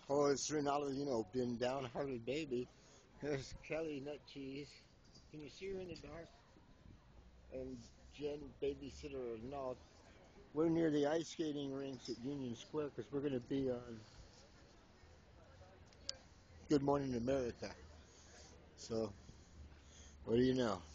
Oh, it's Ronaldo, been downhearted baby. There's Kelly Nut Cheese. Can you see her in the dark? And Jen, babysitter no. We're near the ice skating rinks at Union Square because we're going to be on Good Morning America. So, what do you know?